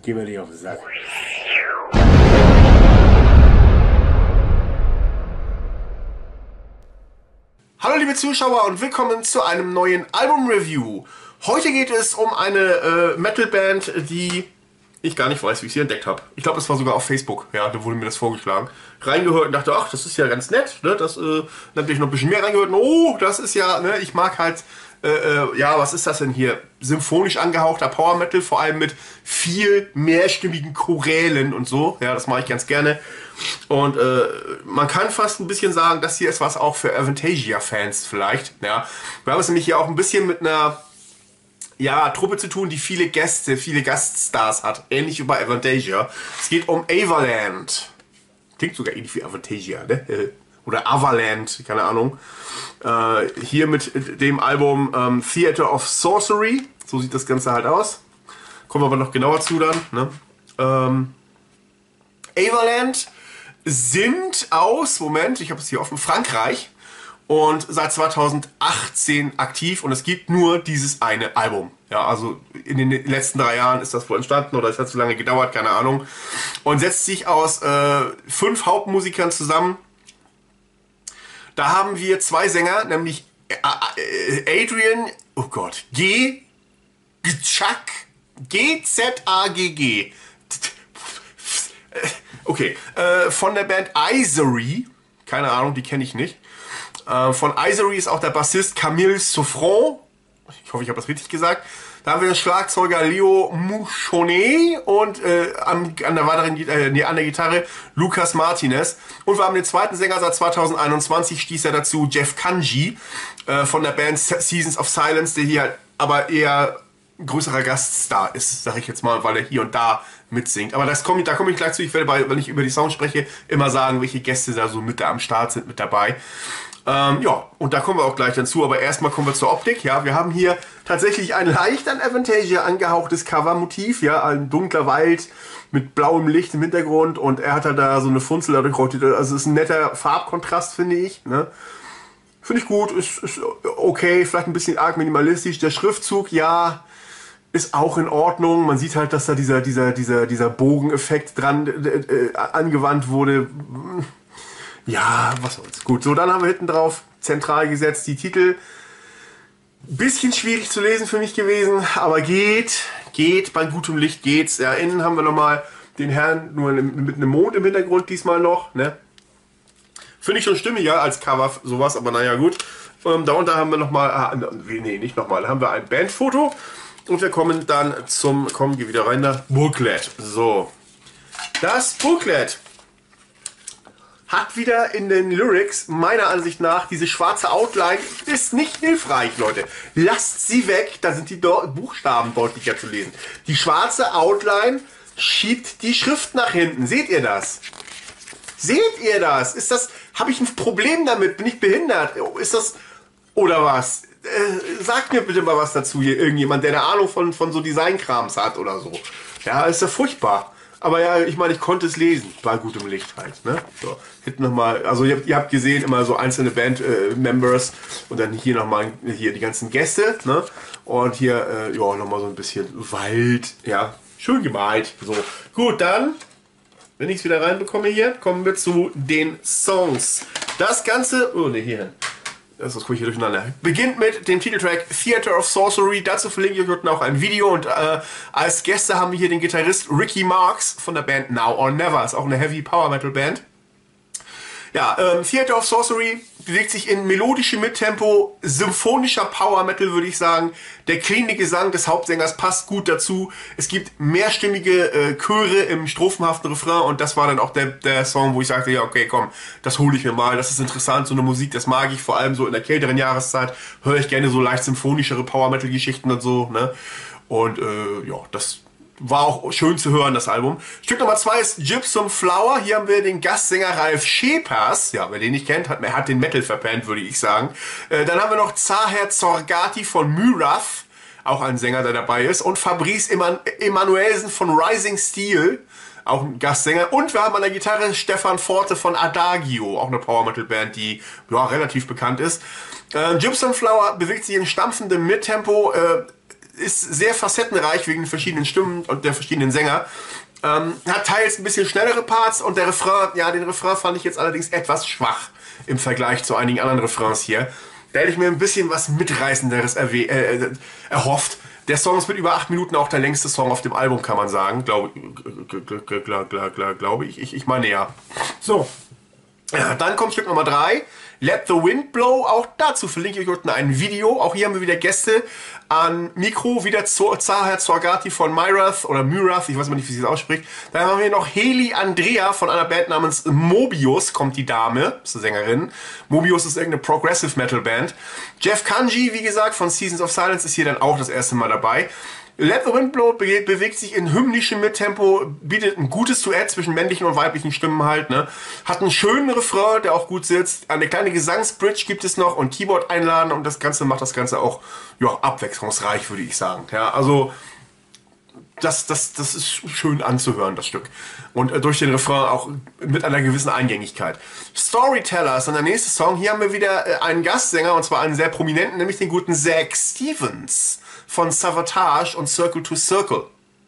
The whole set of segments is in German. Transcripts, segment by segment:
Geh mir nicht auf den Sack. Hallo liebe Zuschauer und willkommen zu einem neuen Album-Review. Heute geht es um eine Metal-Band, die ich gar nicht weiß, wie ich sie entdeckt habe. Ich glaube, das war sogar auf Facebook, ja, da wurde mir das vorgeschlagen. Reingehört und dachte, ach, das ist ja ganz nett, ne? Dann habe ich noch ein bisschen mehr reingehört und oh, das ist ja, ne, ich mag halt, ja, was ist das denn hier? Symphonisch angehauchter Power Metal, vor allem mit viel mehrstimmigen Chorälen und so, ja, das mache ich ganz gerne. Und man kann fast ein bisschen sagen, das hier ist was auch für Avantasia-Fans vielleicht, ja. Wir haben es nämlich hier auch ein bisschen mit einer Truppe zu tun, die viele Gäste, viele Gaststars hat. Ähnlich wie bei Avantasia. Es geht um Avaland. Klingt sogar ähnlich wie Avantasia, ne? Oder Avaland, keine Ahnung. Hier mit dem Album Theater of Sorcery. So sieht das Ganze halt aus. Kommen wir aber noch genauer zu dann. Ne? Avaland sind aus, Moment, ich habe es hier offen, Frankreich. Und seit 2018 aktiv und es gibt nur dieses eine Album. Ja, also in den letzten 3 Jahren ist das wohl entstanden oder es hat so lange gedauert, keine Ahnung. Und setzt sich aus 5 Hauptmusikern zusammen. Da haben wir 2 Sänger, nämlich Adrian, oh Gott, G-Z-A-G-G. Okay, von der Band Isery, keine Ahnung, die kenne ich nicht. Von Isery ist auch der Bassist Camille Souffron. Ich hoffe, ich habe das richtig gesagt. Da haben wir den Schlagzeuger Leo Mouchonnet und an der Gitarre Lucas Martinez. Und wir haben den zweiten Sänger seit 2021, stieß er dazu, Jeff Kanji von der Band Seasons of Silence, der hier halt aber eher größerer Gaststar ist, sage ich jetzt mal, weil er hier und da mitsingt. Aber da komme ich gleich zu. Ich werde, wenn ich über die Songs spreche, immer sagen, welche Gäste da so mit am Start sind, mit dabei. Ja, und da kommen wir auch gleich dazu, aber erstmal kommen wir zur Optik. Ja, wir haben hier tatsächlich ein leicht an Avantasia angehauchtes Covermotiv, ja, ein dunkler Wald mit blauem Licht im Hintergrund und er hat halt da so eine Funzel dadurch rotiert. Also es ist ein netter Farbkontrast, finde ich. Ne? Finde ich gut, ist okay, vielleicht ein bisschen arg minimalistisch. Der Schriftzug, ja, ist auch in Ordnung. Man sieht halt, dass da dieser Bogeneffekt dran angewandt wurde. Ja, was soll's. Gut, so dann haben wir hinten drauf zentral gesetzt die Titel. Bisschen schwierig zu lesen für mich gewesen, aber geht, bei gutem Licht geht's. Ja, innen haben wir nochmal den Herrn nur mit einem Mond im Hintergrund diesmal noch. Ne? Finde ich schon stimmiger als Cover, sowas, aber naja, gut. Darunter haben wir nochmal, nicht nochmal, haben wir ein Bandfoto und wir kommen dann kommen wir wieder rein, da Booklet. So, das Booklet hat wieder in den Lyrics, meiner Ansicht nach, diese schwarze Outline ist nicht hilfreich, Leute. Lasst sie weg, da sind die Buchstaben deutlicher zu lesen. Die schwarze Outline schiebt die Schrift nach hinten. Seht ihr das? Seht ihr das? Habe ich ein Problem damit? Bin ich behindert? Ist das, oder was? Sagt mir bitte mal was dazu hier, irgendjemand, der eine Ahnung von so Designkrams hat oder so. Ja, ist ja furchtbar. Aber ja, ich meine, ich konnte es lesen, bei gutem Licht halt. Ne? So, hinten nochmal, also ihr habt gesehen, immer so einzelne Band-Members und dann hier nochmal die ganzen Gäste. Ne? Und hier, ja, nochmal so ein bisschen Wald, ja, schön gemalt. So, gut, dann, wenn ich es wieder reinbekomme hier, kommen wir zu den Songs. Das Ganze, oh ne, hierhin. Das komme ich hier durcheinander. Beginnt mit dem Titeltrack Theater of Sorcery. Dazu verlinke ich euch noch ein Video. Und als Gäste haben wir hier den Gitarrist Ricky Marks von der Band Now or Never. Ist auch eine Heavy Power Metal Band. Ja, Theater of Sorcery bewegt sich in melodische Mittempo, symphonischer Power Metal, würde ich sagen. Der cleane Gesang des Hauptsängers passt gut dazu. Es gibt mehrstimmige Chöre im strophenhaften Refrain und das war dann auch der Song, wo ich sagte, ja okay, komm, das hole ich mir mal. Das ist interessant, so eine Musik, das mag ich, vor allem so in der kälteren Jahreszeit höre ich gerne so leicht symphonischere Power Metal Geschichten und so, ne? Und ja, das war auch schön zu hören, das Album. Stück Nummer 2 ist Gypsum Flower. Hier haben wir den Gastsänger Ralf Schepers. Ja, wer den nicht kennt, hat den Metal verpennt, würde ich sagen. Dann haben wir noch Zaher Zorgati von Myrath. Auch ein Sänger, der dabei ist. Und Fabrice Emanuelsen von Rising Steel. Auch ein Gastsänger. Und wir haben an der Gitarre Stefan Forte von Adagio. Auch eine Power Metal Band, die ja, relativ bekannt ist. Gypsum Flower bewegt sich in stampfendem Mittempo. ist sehr facettenreich wegen den verschiedenen Stimmen und der verschiedenen Sänger. Hat teils ein bisschen schnellere Parts und der Refrain, ja, den Refrain fand ich jetzt allerdings etwas schwach im Vergleich zu einigen anderen Refrains hier. Da hätte ich mir ein bisschen was Mitreißenderes erhofft. Der Song ist mit über 8 Minuten auch der längste Song auf dem Album, kann man sagen. Glaube ich. Ich meine ja. So. Ja, dann kommt Stück Nummer 3. Let the Wind Blow. Auch dazu verlinke ich euch unten ein Video. Auch hier haben wir wieder Gäste an Mikro. Wieder Zaher Zorgati von Myrath oder Myrath. Ich weiß mal nicht, wie sie es ausspricht. Dann haben wir noch Heli Andrea von einer Band namens Mobius. Kommt die Dame. Ist eine Sängerin. Mobius ist irgendeine Progressive Metal Band. Jeff Kanji, wie gesagt, von Seasons of Silence ist hier dann auch das erste Mal dabei. Let the Wind Blow bewegt sich in hymnischem Mittempo, bietet ein gutes Duett zwischen männlichen und weiblichen Stimmen halt, ne? Hat einen schönen Refrain, der auch gut sitzt. Eine kleine Gesangsbridge gibt es noch und Keyboard einladen und das Ganze macht das Ganze auch, ja, abwechslungsreich, würde ich sagen. Ja, also, das ist schön anzuhören, das Stück. Und durch den Refrain auch mit einer gewissen Eingängigkeit. Storyteller ist dann der nächste Song. Hier haben wir wieder einen Gastsänger, und zwar einen sehr prominenten, nämlich den guten Zach Stevens von Savatage und Circle to Circle.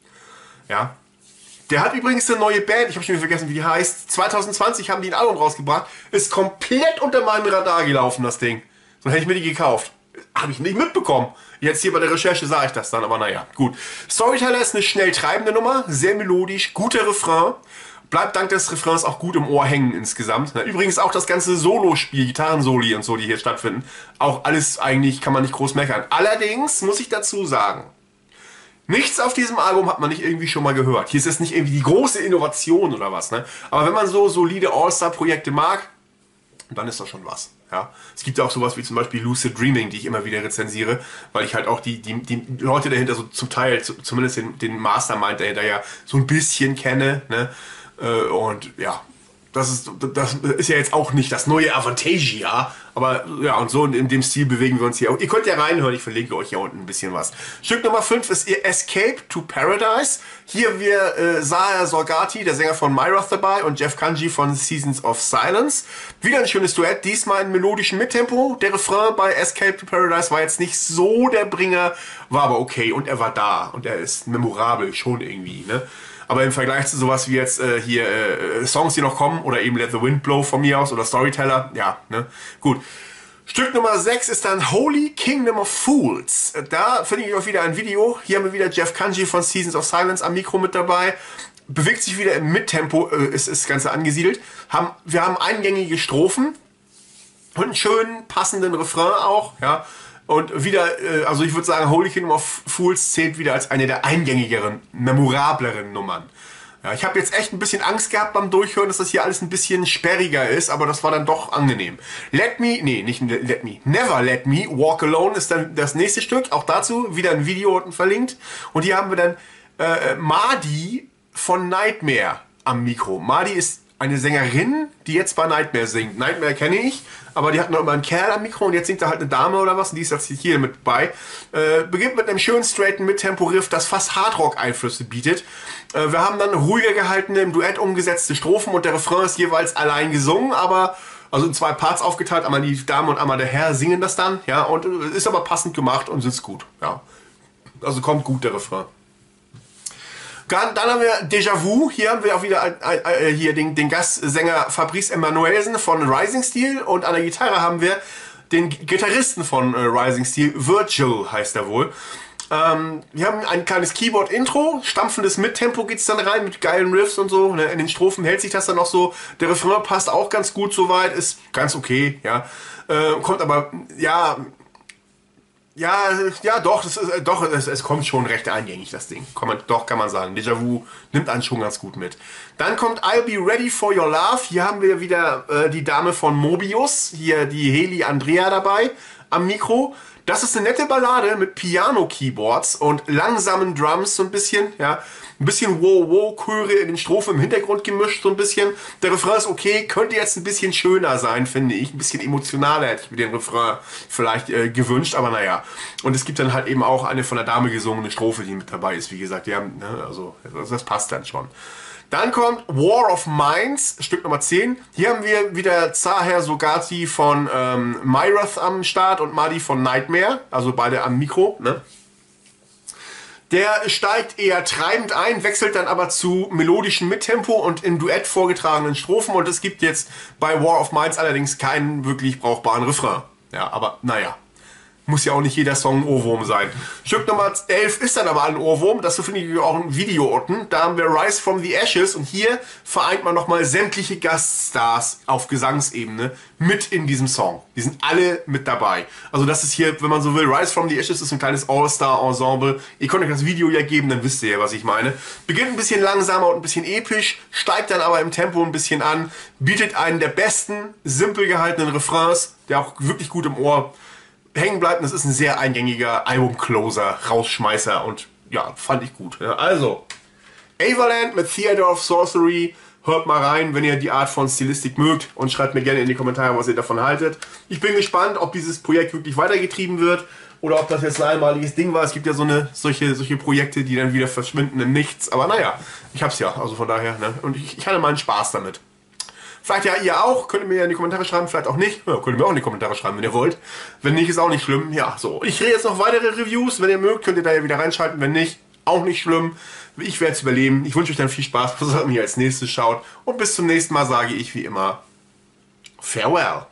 Ja. Der hat übrigens eine neue Band, ich habe schon wieder vergessen, wie die heißt. 2020 haben die ein Album rausgebracht. Ist komplett unter meinem Radar gelaufen, das Ding. So hätte ich mir die gekauft. Habe ich nicht mitbekommen. Jetzt hier bei der Recherche sah ich das dann, aber naja, gut. Storyteller ist eine schnell treibende Nummer, sehr melodisch, guter Refrain. Bleibt dank des Refrains auch gut im Ohr hängen insgesamt. Übrigens auch das ganze Solo-Spiel, Gitarrensoli und so, die hier stattfinden. Auch alles eigentlich kann man nicht groß meckern. Allerdings muss ich dazu sagen, nichts auf diesem Album hat man nicht irgendwie schon mal gehört. Hier ist es nicht irgendwie die große Innovation oder was, ne? Aber wenn man so solide All-Star-Projekte mag, dann ist das schon was. Ja? Es gibt ja auch sowas wie zum Beispiel Lucid Dreaming, die ich immer wieder rezensiere, weil ich halt auch die Leute dahinter so zum Teil, zumindest den Mastermind dahinter ja so ein bisschen kenne, ne? Und ja, das ist ja jetzt auch nicht das neue Avantasia, aber ja, und so in dem Stil bewegen wir uns hier. Ihr könnt ja reinhören, ich verlinke euch hier unten ein bisschen was. Stück Nummer 5 ist Escape to Paradise. Hier wir Zaher Zorgati, der Sänger von Myrath, dabei und Jeff Kanji von Seasons of Silence. Wieder ein schönes Duett, diesmal in melodischem Mittempo. Der Refrain bei Escape to Paradise war jetzt nicht so der Bringer, war aber okay und er war da und er ist memorabel schon irgendwie, ne? Aber im Vergleich zu sowas wie jetzt Songs, die noch kommen, oder eben Let the Wind Blow von mir aus, oder Storyteller, ja, ne, gut. Stück Nummer 6 ist dann Holy Kingdom of Fools. Da finde ich euch wieder ein Video. Hier haben wir wieder Jeff Kanji von Seasons of Silence am Mikro mit dabei. Bewegt sich wieder im Mittempo, ist das Ganze angesiedelt. Wir haben eingängige Strophen und einen schönen, passenden Refrain auch, ja. Und wieder, also ich würde sagen, Holy Kingdom of Fools zählt wieder als eine der eingängigeren, memorableren Nummern. Ja, ich habe jetzt echt ein bisschen Angst gehabt beim Durchhören, dass das hier alles ein bisschen sperriger ist, aber das war dann doch angenehm. Never Let Me Walk Alone ist dann das nächste Stück. Auch dazu wieder ein Video unten verlinkt. Und hier haben wir dann Madi von Nightmare am Mikro. Madi ist eine Sängerin, die jetzt bei Nightmare singt. Nightmare kenne ich, aber die hat noch immer einen Kerl am Mikro und jetzt singt da halt eine Dame oder was und die ist jetzt hier mit bei. Beginnt mit einem schönen straighten Mittempo-Riff, das fast Hardrock-Einflüsse bietet. Wir haben dann ruhiger gehaltene, im Duett umgesetzte Strophen und der Refrain ist jeweils allein gesungen, aber also in 2 Parts aufgeteilt, einmal die Dame und einmal der Herr singen das dann, ja, und ist aber passend gemacht und sitzt gut, ja. Also kommt gut der Refrain. Dann haben wir Déjà-vu. Hier haben wir auch wieder hier den Gastsänger Fabrice Emmanuelsen von Rising Steel und an der Gitarre haben wir den Gitarristen von Rising Steel, Virgil heißt er wohl. Wir haben ein kleines Keyboard-Intro, stampfendes Mittempo geht es dann rein mit geilen Riffs und so. In den Strophen hält sich das dann noch so. Der Refrain passt auch ganz gut soweit, ist ganz okay, ja. Kommt aber, ja, doch, es kommt schon recht eingängig, das Ding. Kann man sagen. Déjà-vu nimmt einen schon ganz gut mit. Dann kommt I'll Be Ready for Your Love. Hier haben wir wieder die Dame von Mobius, hier die Heli Andrea dabei am Mikro. Das ist eine nette Ballade mit Piano-Keyboards und langsamen Drums so ein bisschen, ja. Ein bisschen Wow-Wow-Chöre in den Strophen im Hintergrund gemischt, so ein bisschen. Der Refrain ist okay, könnte jetzt ein bisschen schöner sein, finde ich. Ein bisschen emotionaler hätte ich mir den Refrain vielleicht gewünscht, aber naja. Und es gibt dann halt eben auch eine von der Dame gesungene Strophe, die mit dabei ist, wie gesagt. Die haben, ne, also das passt dann schon. Dann kommt War of Minds, Stück Nummer 10. Hier haben wir wieder Zaher Zorgati von Myrath am Start und Madi von Nightmare, also beide am Mikro, ne? Der steigt eher treibend ein, wechselt dann aber zu melodischen Mittempo und in Duett vorgetragenen Strophen. Und es gibt jetzt bei War of Minds allerdings keinen wirklich brauchbaren Refrain. Ja, aber naja. Muss ja auch nicht jeder Song ein Ohrwurm sein. Stück Nummer 11 ist dann aber ein Ohrwurm. Dazu finde ich auch ein Video unten. Da haben wir Rise from the Ashes und hier vereint man nochmal sämtliche Gaststars auf Gesangsebene mit in diesem Song. Die sind alle mit dabei. Also das ist hier, wenn man so will, Rise from the Ashes ist ein kleines All-Star-Ensemble. Ihr könnt euch das Video ja geben, dann wisst ihr ja, was ich meine. Beginnt ein bisschen langsamer und ein bisschen episch, steigt dann aber im Tempo ein bisschen an, bietet einen der besten, simpel gehaltenen Refrains, der auch wirklich gut im Ohr hängen bleibt. Und das ist ein sehr eingängiger Album-Closer, Rausschmeißer und ja, fand ich gut. Ja, also, Avaland mit Theater of Sorcery. Hört mal rein, wenn ihr die Art von Stilistik mögt und schreibt mir gerne in die Kommentare, was ihr davon haltet. Ich bin gespannt, ob dieses Projekt wirklich weitergetrieben wird oder ob das jetzt ein einmaliges Ding war. Es gibt ja solche Projekte, die dann wieder verschwinden im Nichts. Aber naja, ich hab's ja, also von daher, ne? Und ich hatte meinen Spaß damit. Vielleicht ja ihr auch, könnt ihr mir ja in die Kommentare schreiben, vielleicht auch nicht. Ja, könnt ihr mir auch in die Kommentare schreiben, wenn ihr wollt. Wenn nicht, ist auch nicht schlimm. Ja, so. Ich drehe jetzt noch weitere Reviews. Wenn ihr mögt, könnt ihr da ja wieder reinschalten. Wenn nicht, auch nicht schlimm. Ich werde es überleben. Ich wünsche euch dann viel Spaß, was ihr als nächstes schaut. Und bis zum nächsten Mal sage ich wie immer Farewell.